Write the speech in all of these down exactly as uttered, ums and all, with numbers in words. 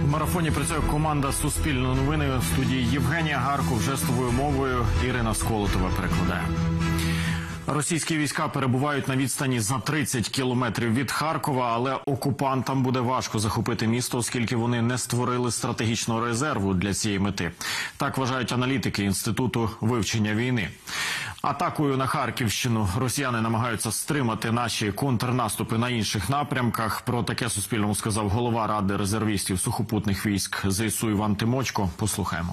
В марафоні працює команда Суспільної новини. У студії Євгенія Гарков, жестовою мовою Ірина Сколотова перекладає. Російські війська перебувають на відстані за тридцять кілометрів від Харкова, але окупантам буде важко захопити місто, оскільки вони не створили стратегічного резерву для цієї мети. Так вважають аналітики Інституту вивчення війни. Атакою на Харківщину росіяни намагаються стримати наші контрнаступи на інших напрямках. Про таке Суспільному сказав голова Ради резервістів сухопутних військ ЗСУ Іван Тимочко. Послухаємо.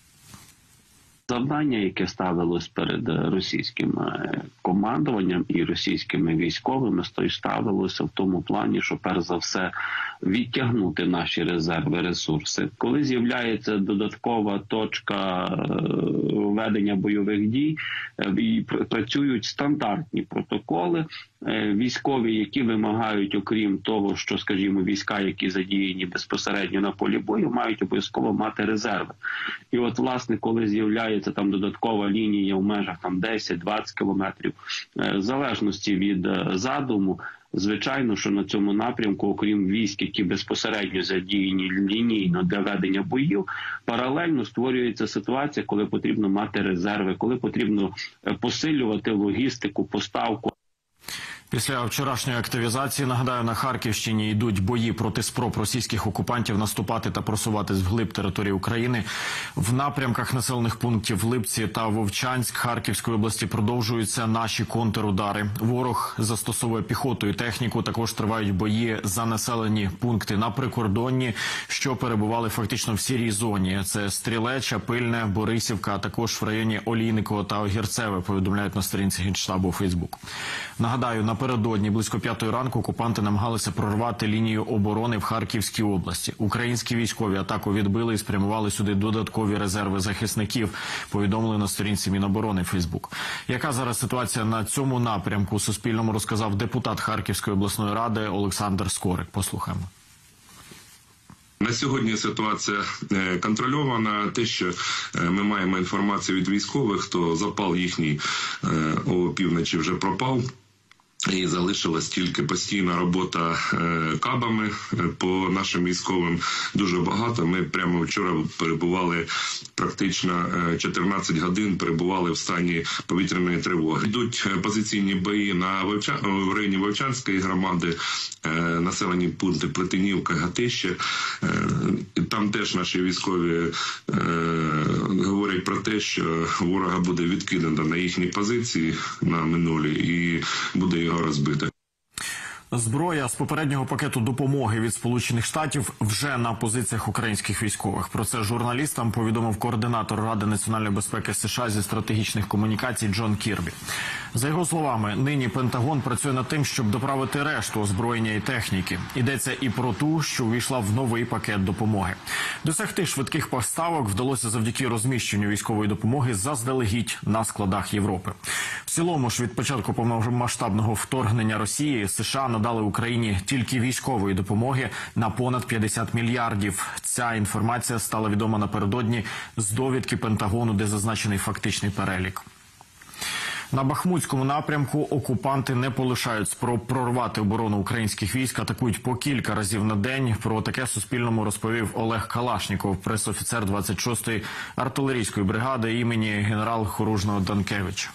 Завдання, яке ставилось перед російським командуванням і російськими військовими, ставилося в тому плані, що перш за все відтягнути наші резерви, ресурси. Коли з'являється додаткова точка ведення бойових дій, і працюють стандартні протоколи, військові, які вимагають, окрім того, що, скажімо, війська, які задіяні безпосередньо на полі бою, мають обов'язково мати резерви. І от, власне, коли з'являється там додаткова лінія в межах там десять-двадцять кілометрів, в залежності від задуму, звичайно, що на цьому напрямку, окрім військ, які безпосередньо задіяні лінійно для ведення боїв, паралельно створюється ситуація, коли потрібно мати резерви, коли потрібно посилювати логістику, поставку. Після вчорашньої активізації, нагадаю, на Харківщині йдуть бої проти спроб російських окупантів наступати та просуватись вглиб території України. В напрямках населених пунктів Липці та Вовчанськ Харківської області продовжуються наші контрудари. Ворог застосовує піхоту і техніку, також тривають бої за населені пункти на прикордонні, що перебували фактично в сірій зоні. Це Стрілеча, Пильне, Борисівка, а також в районі Олійникова та Огірцеве, повідомляють на сторінці Генштабу у Фейсбук. Нагадаю, напередодні близько п'ятої ранку окупанти намагалися прорвати лінію оборони в Харківській області. Українські військові атаку відбили і спрямували сюди додаткові резерви захисників, повідомили на сторінці Міноборони Фейсбук. Яка зараз ситуація на цьому напрямку, Суспільному розказав депутат Харківської обласної ради Олександр Скорик. Послухаємо. На сьогодні ситуація контрольована. Те, що ми маємо інформацію від військових, то запал їхній о півночі вже пропав. І залишилась тільки постійна робота кабами по нашим військовим. Дуже багато. Ми прямо вчора перебували практично чотирнадцять годин, перебували в стані повітряної тривоги. Йдуть позиційні бої на Вовча... в районі Вовчанської громади, населені пункти Плетенівка, Гатище. Там теж наші військові говорять про те, що ворога буде відкидано на їхні позиції на минулі і буде його розбити. Зброя з попереднього пакету допомоги від Сполучених Штатів вже на позиціях українських військових. Про це журналістам повідомив координатор Ради національної безпеки США зі стратегічних комунікацій Джон Кірбі. За його словами, нині Пентагон працює над тим, щоб доправити решту озброєння і техніки. Йдеться і про ту, що увійшла в новий пакет допомоги. Досягти швидких поставок вдалося завдяки розміщенню військової допомоги заздалегідь на складах Європи. В цілому ж від початку повномасштабного вторгнення Росії США надали Україні тільки військової допомоги на понад п'ятдесят мільярдів. Ця інформація стала відома напередодні з довідки Пентагону, де зазначений фактичний перелік. На Бахмутському напрямку окупанти не полишають спроб прорвати оборону українських військ, атакують по кілька разів на день. Про таке Суспільному розповів Олег Калашніков, пресофіцер двадцять шостої артилерійської бригади імені генерал-хоружного Данкевича.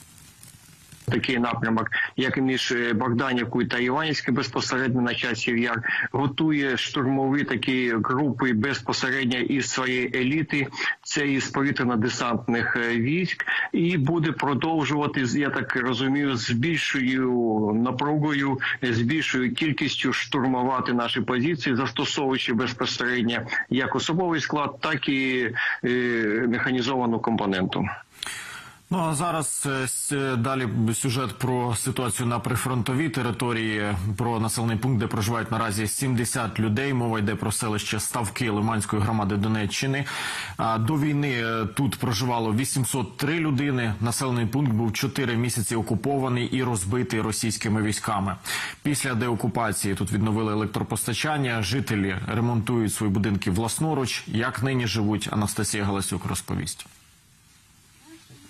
Такий напрямок, як і між Богданівкою та Іванівською, безпосередньо на часів Яр, готує штурмові такі групи безпосередньо із своєї еліти, це із повітряно-десантних військ, і буде продовжувати, я так розумію, з більшою напругою, з більшою кількістю штурмувати наші позиції, застосовуючи безпосередньо як особовий склад, так і е, механізовану компоненту. Ну а зараз далі сюжет про ситуацію на прифронтовій території, про населений пункт, де проживають наразі сімдесят людей. Мова йде про селище Ставки Лиманської громади Донеччини. До війни тут проживало вісімсот три людини. Населений пункт був чотири місяці окупований і розбитий російськими військами. Після деокупації тут відновили електропостачання. Жителі ремонтують свої будинки власноруч. Як нині живуть, Анастасія Галасюк розповість.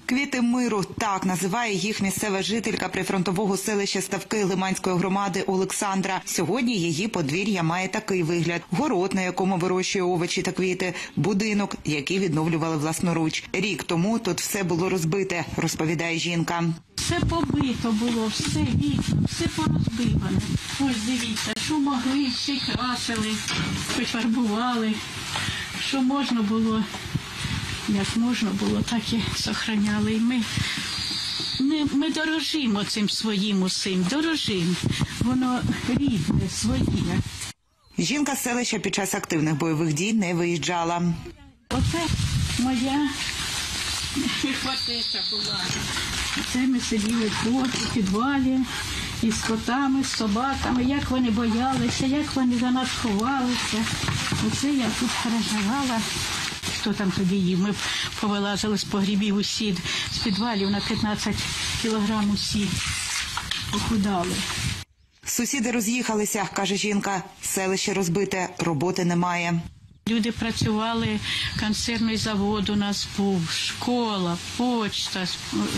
Квіти миру – так називає їх місцева жителька прифронтового селища Ставки Лиманської громади Олександра. Сьогодні її подвір'я має такий вигляд. Город, на якому вирощує овочі та квіти. Будинок, який відновлювали власноруч. Рік тому тут все було розбите, розповідає жінка. Все побито було, все вікна, все порозбиване. Ось дивіться, що могли, ще красили, пофарбували. Що можна було, як можна було, так і зберігали. І ми, ми, ми дорожимо цим своїм усім, дорожимо. Воно рідне, своє. Жінка з селища під час активних бойових дій не виїжджала. Оце моя хватеча була. Це ми сиділи тут, у підвалі, із котами, з собаками, як вони боялися, як вони за нас ховалися. Оце я тут переживала. Хто там тоді їв? Ми повилазили з погрібів усі, з підвалів на п'ятнадцять кілограм усі похудали. Сусіди роз'їхалися, каже жінка. Селище розбите, роботи немає. Люди працювали, консервний завод у нас був, школа, почта.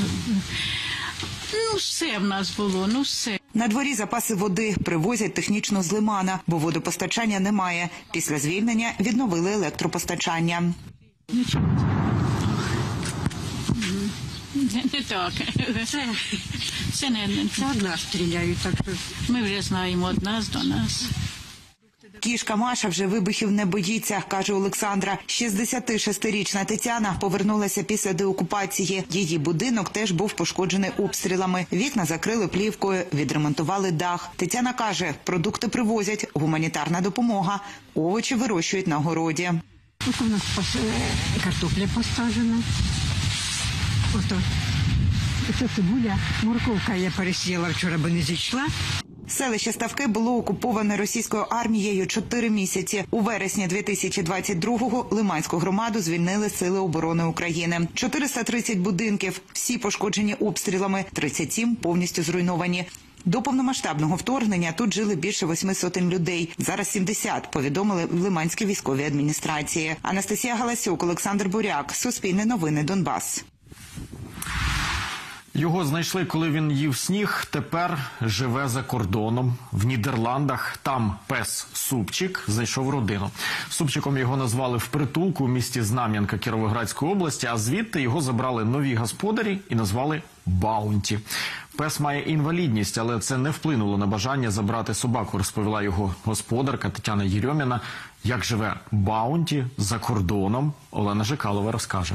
Ну, все в нас було, ну все. На дворі запаси води привозять технічно з лимана, бо водопостачання немає. Після звільнення відновили електропостачання. Нічого. Не, не так. Це, це не, не Це одна стріляють, так що... Ми вже знаємо од нас до нас. Кішка Маша вже вибухів не боїться, каже Олександра. шістдесятишестирічна Тетяна повернулася після деокупації. Її будинок теж був пошкоджений обстрілами. Вікна закрили плівкою, відремонтували дах. Тетяна каже, продукти привозять, гуманітарна допомога. Овочі вирощують на городі. Ось у нас картопля посаджена. Ото. Це цибуля, морковка я пересіяла вчора, бо не зійшла. Селище Ставки було окуповане російською армією чотири місяці. У вересні дві тисячі двадцять другого Лиманську громаду звільнили Сили оборони України. чотириста тридцять будинків, всі пошкоджені обстрілами, тридцять сім повністю зруйновані. До повномасштабного вторгнення тут жили більше восьми сотень людей. Зараз сімдесят, повідомили в Лиманській військовій адміністрації. Анастасія Галасюк, Олександр Буряк, Суспільне новини, Донбас. Його знайшли, коли він їв сніг. Тепер живе за кордоном, в Нідерландах. Там пес Супчик знайшов родину. Супчиком його назвали в притулку у місті Знам'янка Кіровоградської області, а звідти його забрали нові господарі і назвали Баунті. Пес має інвалідність, але це не вплинуло на бажання забрати собаку, розповіла його господарка Тетяна Єрьоміна. Як живе Баунті за кордоном, Олена Жикалова розкаже.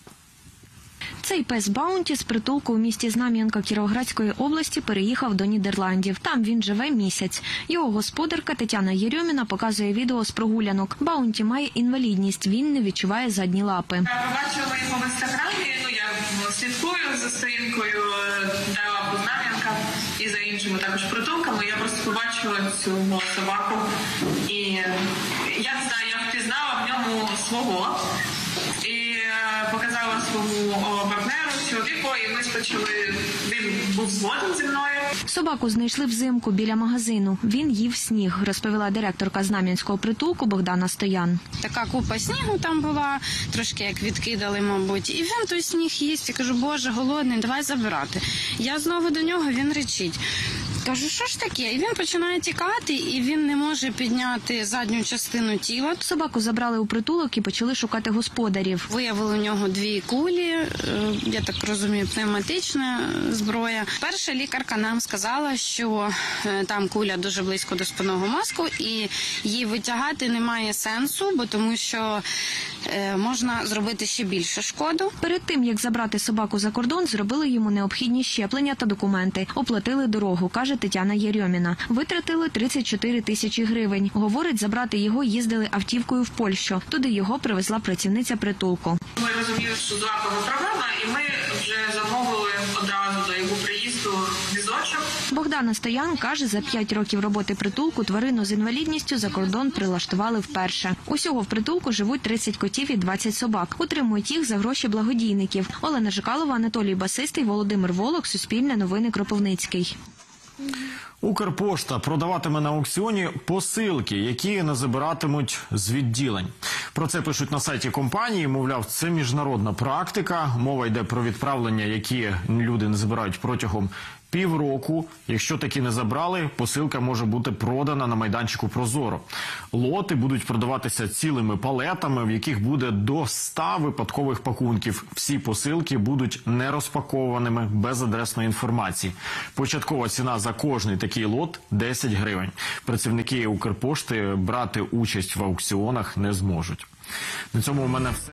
Цей пес Баунті з притулку у місті Знам'янка Кіровоградської області переїхав до Нідерландів. Там він живе місяць. Його господарка Тетяна Єрьоміна показує відео з прогулянок. Баунті має інвалідність, він не відчуває задні лапи. Я побачила його в інстаграмі, ну я слідкую за сторінкою Лапу Знам'янка і за іншими також притулками. Я просто побачила цю собаку і я не знаю, я впізнала в ньому свого. І показала своєму партнеру, чоловіку, і ми почали, він був згоден зі мною. Собаку знайшли взимку біля магазину. Він їв сніг, розповіла директорка Знам'янського притулку Богдана Стоян. Така купа снігу там була, трошки як відкидали, мабуть. І він той сніг їсть. Я кажу, боже, голодний, давай забирати. Я знову до нього, він речить. Кажу, що ж таке? І він починає тікати, і він не може підняти задню частину тіла. Собаку забрали у притулок і почали шукати господарів. Виявили у нього дві кулі, я так розумію, пневматична зброя. Перша лікарка нам сказала, що там куля дуже близько до спинного мозку, і її витягати немає сенсу, бо тому що можна зробити ще більше шкоду. Перед тим, як забрати собаку за кордон, зробили йому необхідні щеплення та документи. Оплатили дорогу, каже Тетяна Єрьоміна. Витратили тридцять чотири тисячі гривень. Говорить, забрати його їздили автівкою в Польщу. Туди його привезла працівниця притулку. Ми розуміли, що з лапами проблема, і ми вже замовили одразу до його приїзду візочок. Богдана Стоян каже, за п'ять років роботи притулку тварину з інвалідністю за кордон прилаштували вперше. Усього в притулку живуть тридцять котів і двадцять собак. Утримують їх за гроші благодійників. Олена Жикалова, Анатолій Басистий, Володимир Волок, Суспільне новини, Кропивницький. Укрпошта продаватиме на аукціоні посилки, які не забиратимуть з відділень. Про це пишуть на сайті компанії. Мовляв, це міжнародна практика. Мова йде про відправлення, які люди не забирають протягом півроку. Якщо таки не забрали, посилка може бути продана на майданчику Прозоро. Лоти будуть продаватися цілими палетами, в яких буде до ста випадкових пакунків. Всі посилки будуть не розпакованими, без адресної інформації. Початкова ціна за кожний такий лот – десять гривень. Працівники Укрпошти брати участь в аукціонах не зможуть. На цьому у мене все.